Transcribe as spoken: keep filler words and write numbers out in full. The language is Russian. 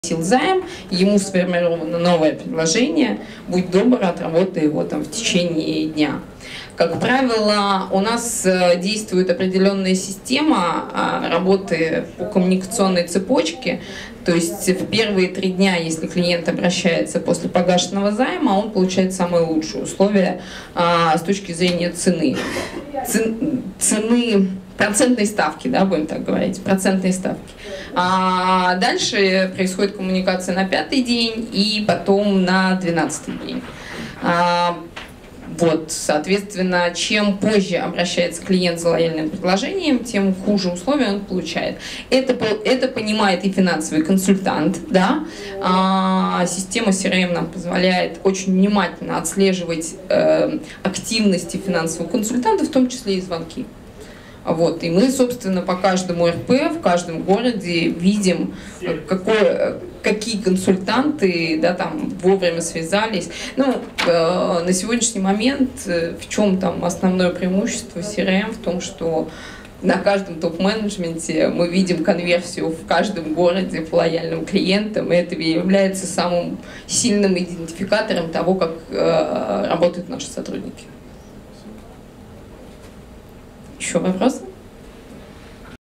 займ, ему сформировано новое предложение, будь добр, отработай его там в течение дня. Как правило, у нас действует определенная система работы по коммуникационной цепочке. То есть в первые три дня, если клиент обращается после погашенного займа, он получает самые лучшие условия а, с точки зрения цены. Цен, цены процентной ставки, да, будем так говорить, процентной ставки. А дальше происходит коммуникация на пятый день и потом на двенадцатый день. А, Вот, соответственно, чем позже обращается клиент за лояльным предложением, тем хуже условия он получает. Это, это понимает и финансовый консультант, да. А, система си ар эм нам позволяет очень внимательно отслеживать э, активности финансового консультанта, в том числе и звонки. Вот, и мы, собственно, по каждому эр пэ в каждом городе видим, какое, какие консультанты, да, там вовремя связались. Ну, э, на сегодняшний момент э, в чем там основное преимущество си ар эм? В том, что на каждом топ-менеджменте мы видим конверсию в каждом городе по лояльным клиентам, и это является самым сильным идентификатором того, как э, работают наши сотрудники. Еще вопросы?